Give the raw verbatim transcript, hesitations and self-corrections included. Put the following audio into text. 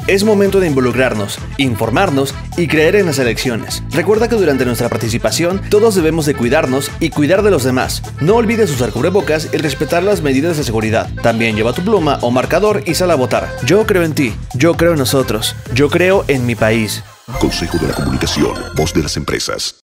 Es momento de involucrarnos, informarnos y creer en las elecciones. Recuerda que durante nuestra participación todos debemos de cuidarnos y cuidar de los demás. No olvides usar cubrebocas y respetar las medidas de seguridad. También lleva tu pluma o marcador y sal a votar. Yo creo en ti, yo creo en nosotros, yo creo en mi país. Consejo de la Comunicación, voz de las empresas.